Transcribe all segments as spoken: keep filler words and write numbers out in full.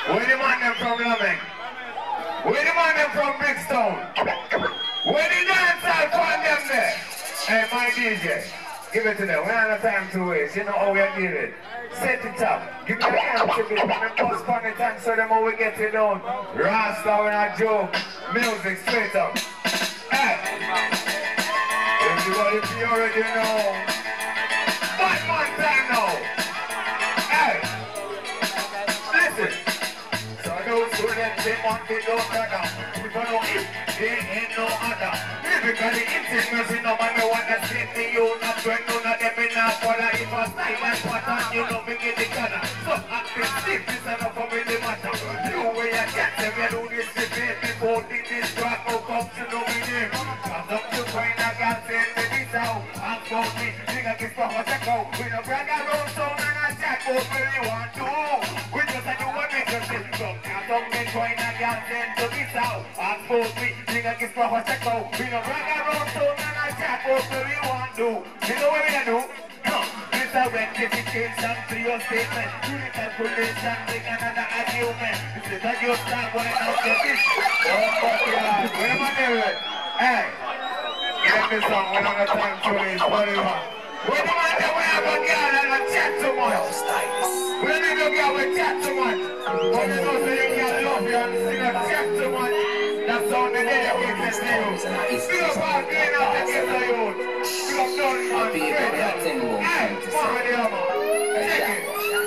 Where the man them from Lameng? Where the man them from Brixton? Where the dancehall fan them there? Hey, my D J, give it to them. We don't have time to waste. You know how we are dealing. Set it up. Give me the hand to it. And then post on it and show them how we get it down. Rasta when I joke. Music straight up. Hey. Everybody, if you already know. One more time now. Hey. Listen. So those who them say want to do better. People know it. They ain't no other. Lyrically intimacy, no man me wanna see me. You not when none of them in a follow. If a silent pattern, you know me get the gunner. So active stiff, this enough for me the matter. You way I get them, you do this debate. Before this track, no come to know me name. Cause up to find a girl saying me this out. I'm about me, nigga kiss for a second. We no brag around town and I chat about where you want to. We just a do what we just did. So cause up me find a girl saying to this out. I'm about me, nigga kiss for a second. We no brag around town and I chat about where you want to. You know what we gonna do? No. This a rectification to your statement. You need calculation, make another argument. This is a your start going out to this. Oh, fuck it up. Where am I doing? Hey. Get this song, we don't have time to waste. What do you want? When the man that we have a girl and a chat too much. When you don't get with chat too much. When you know so you can't love you and sing a chat too much. That's on the day that we can see you. Still up all being out the ghetto youth. Still up down on straight up. Hey, mama the hammer. Check it.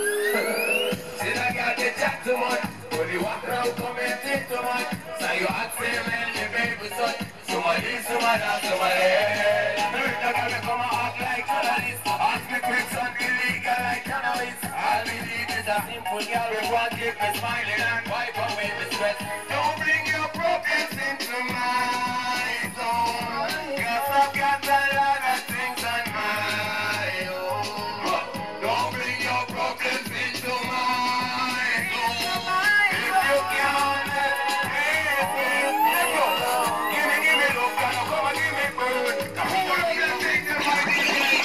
See that girl get chat too much. When you walk around come and think too much. So you ask him and you baby son. Somebody, somebody, somebody. That girl come and act like journalist. Ask me quick son illegal like cannabis. All we need is a simple girl we want to keep me smiling and wipe away the stress. Don't bring your problems into my zone. Cause I've got a lot of things on my own. Don't bring your problems into my zone. If you can't let me, let go. Give me, give me look, and come and give me bird. Who will be the things in my business?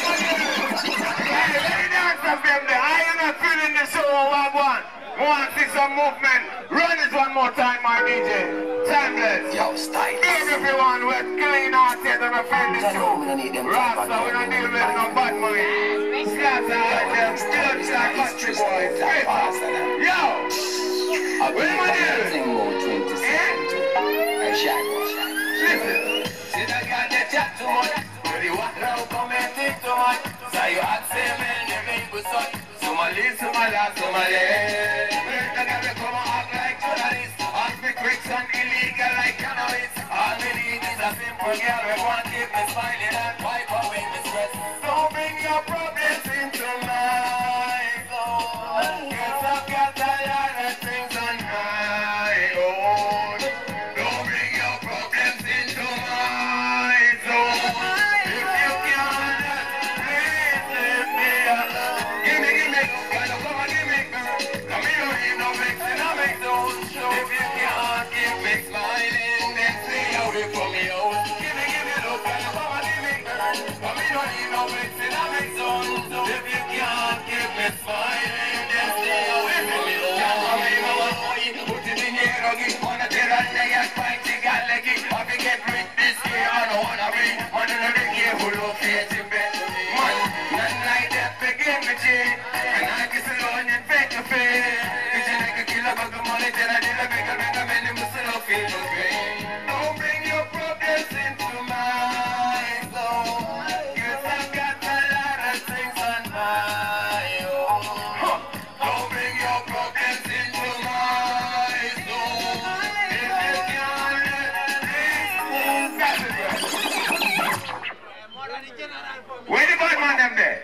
Hey, let me dance up them there. I am not feeling the show on one one. Want to see some movement? Run it one more time, my D J. Timeless. Yo, style. Big everyone with clean heart here to feel the show. Rasta, we don't deal with no bad money. Scatter like them, still like country boys. Straight up. Yo! What am I doing? Eh? Listen. See that guy that chat too much. When you walk around, come and think too much. So you ask him and you make with son. Somali, Somali, Somali. That guy that come and act like journalist. Ask me quick son, illegal like cannabis. All we need is a simple girl. We want to keep me smiling and wipe away the stress. Don't bring your problems into my zone. Cause I've got a lot of things on my own. Don't bring your problems into my zone. If you can't, please leave me alone. Give me, give me, gotta come and give me, girl. Come here, don't need no mixing, I make those shows. If you can't keep me smiling, then stay away from me, oh. Give me, give me, look, gotta come and give me, girl. Come here, don't need no mixing, I make those shows. If you can't keep me smiling, then stay away from me, oh. Come here, no one more, put it in here, again. Wanna tell us they are fighting, got leggy. I can get rid this year, I don't wanna be. Man, in the year, who look face in bed. Man, none like that, begin me, G. And I kiss alone and beg to pay. Cause you like a killer, but the money that I did, I make a make a man, you must not feel no pain. Don't bring your problems into my zone. Cause I've got a lot of things on my own. Huh. Don't bring your problems into my zone. If you can't let me, where the bad man them there?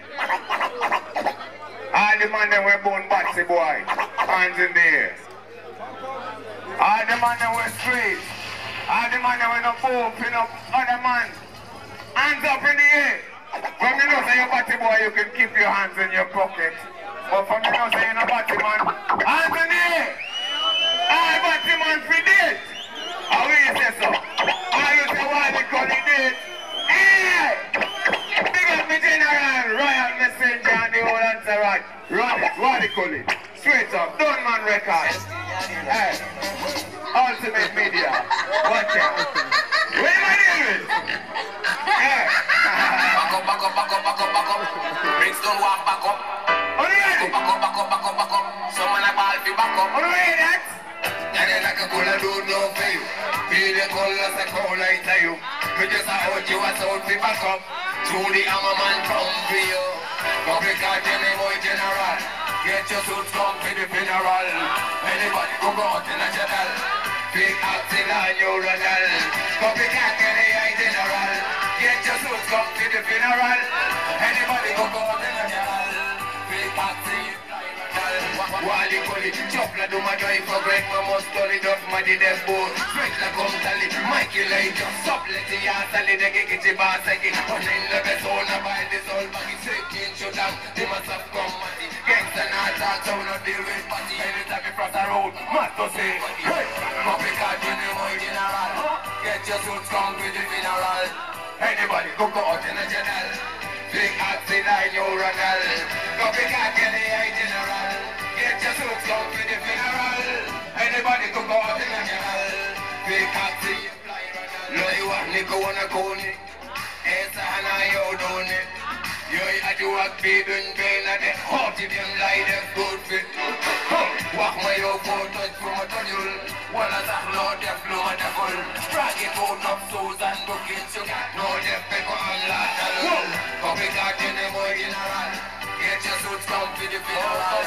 All the man them were born batsy boy. Hands in the air. All the man them were straight. All the man them were no poop, you know, other man. Hands up in the air. From you know say you're batsy boy, you can keep your hands in your pocket. But from you know say you're not batsy man, hands in the air. All batsy man for this. How will you say so? How you say why they call it this? Hey! Big up me general, royal messenger and the whole entourage. Run it, what they call it? Straight up, done man ready. record. Hey, ultimate media. Watch out. Where am I doing? Hey. Back up, back up, back up, back up, back up. Bricks don't walk back up. Are you ready? Back up, back up, back up, back up. Someone a ball fi back up. Are you ready, that? And then like a cool and do no for you. Feel the colors a cold like you. We just a out you a sound fi back up. Through the hammer man come for you. Public art any boy general. Get your suits come for the funeral. Anybody go out in a general. Big acting on your renal. Public art any eye general. Get your suits come for the funeral. Anybody go out in a general. Big acting. Wally Collie, chocolate do my drive for break, my must study just my did that board. Straight like come tally, Mikey Lane, just up, let the ass tally, the kick it, bar second. One in the best owner by this old baggy, shaking, shut down, they must have come, matty. Gangsta not talk, so no deal with party. Anytime you cross the road, must to say, hey, public card, you know more general. Get your suits, come with the funeral. Anybody go go out in the general. Big acting like your renal. Public card, get the eye general. Get your suits come to the funeral. Anybody could go out in a general. Big acting, no you want me go on a cone. Esa hana yo don't it. Yo I do a bid and pain at the heart of them like them good fit. Walk my yo for touch from a tunnel. One as a load the flow and the full. Drag it out of souls and bookings. You got no death paper and lateral. Public acting the boy general. Get your suits come to the funeral.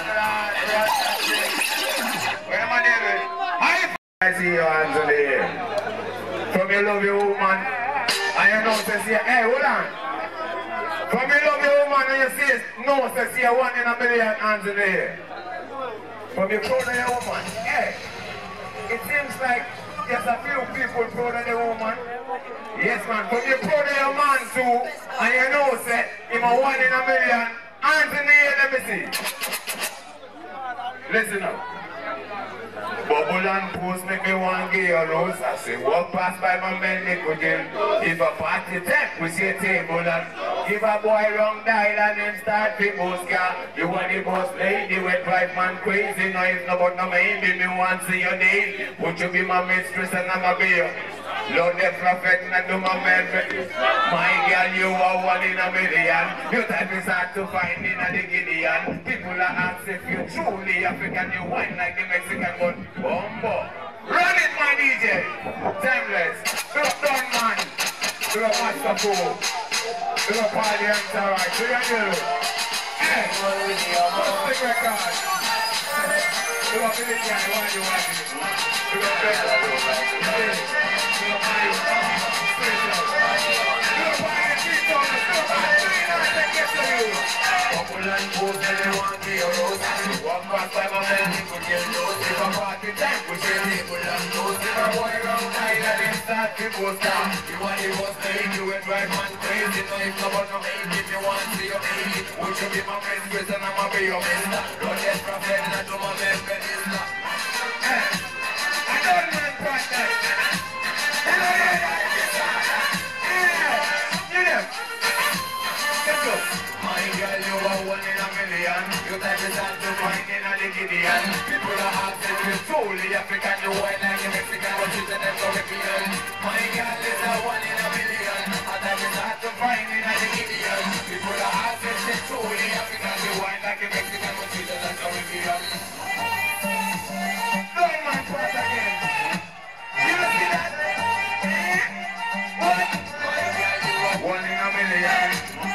Where am I doing? I see your hands on the air. From you love your woman, and you know to see, hey, hold on. From you love your woman, and you see, no, to see one in a million hands in the air. From you proud of your woman, hey, it seems like there's a few people proud of the woman. Yes, man. From you proud of your man too, and you know, say, him a one in a million. Hands in the air, let me see. Listen up. Bubble and post make me one gay on house. I say walk past by my men make again. If a party tech we see a table and give a boy wrong dial and him start to boss car. You want the boss lady with drive man crazy. No if no but no maybe me want see your name. Would you be my mistress and I'm a beer? Lord the prophet and do my man. My girl you are one in a million. You type is hard to find in a the Gideon. People are asked if you truly African you wine like the Mexican but Bombo. Run it, my D J. Timeless. Do up done, man. Do up Master Pool. Do up all the hands, alright. Do your deal. Hey. Big record. Do up the guy. Why do you want it? Do up better. Do up my special. Do up my three dollars. Do up my three dollars. I get to you. Couple and post and they want me a rose. Walk past by my man. People get lost. If I'm party time, we say people and toast. If I'm boy around nine and they start to post down. You want the boss playing, you and drive man crazy. No, if no but no make if you want to see your baby. Would you be my friend, Chris, and I'ma be your mister. Don't get prophet, and I do my man, Benista. Hey, I don't man practice. Hello, yeah, yeah. You know. Let's go. My girl, you are one in a million. You type is hard to find in a Gideon. People are asking you truly African. You white like a Mexican, but you tell them Caribbean. My girl is a one in a million. And that is hard to find in a Gideon. People are asking you truly African. You white like a Mexican, but you tell them Caribbean. Don't man pass again. You don't see that? What? My girl, you are one in a million.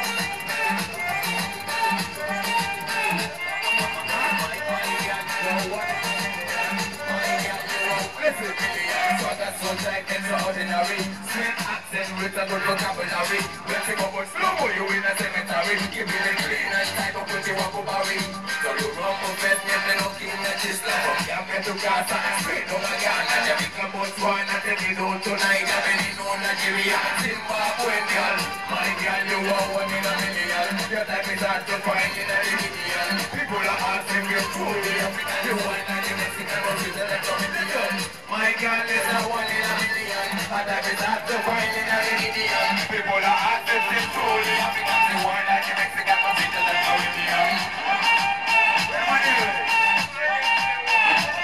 So like extraordinary, sweet accent with a good vocabulary. Let's take up slow you in a cemetery. Give me the clean and type up with your vocabulary. So you run for best, get me looking at this love. You get to Gaza and straight over Ghana. Jamaica, Botswana, take it down tonight. I'm in Nigeria, Zimbabwe, girl. My girl, you are one in a million. Your type is hard to find in a million. People are asking you truly African. You want like a Mexican, but you tell them Caribbean. My girl is a one in a million. And that is hard to find in a million. People are asking you truly African. You want like a Mexican, but you tell them Caribbean. Where am I doing?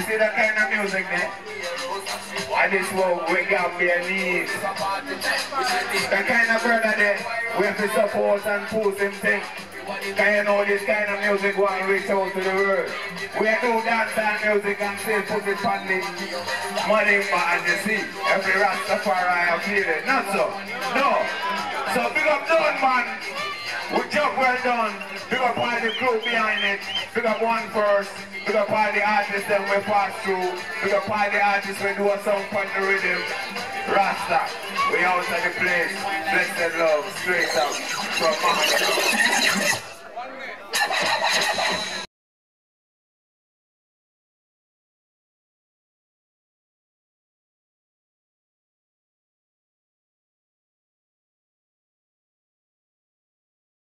see that kind of music there? And this what we Gambian needs. That kind of brother there, we have to support and push him thing. Can you know this kind of music want to reach out to the world? We do dance and music and still put it on the money and you see. Every Rastafari I feel it. Not so. No. So big up done man. We job well done. Big up all the crew behind it. Big up one first. Big up all the artists that we pass through. Big up all the artists we do a song on the rhythm. Rasta, we out of the place. Blessed love, straight out from MAHHA.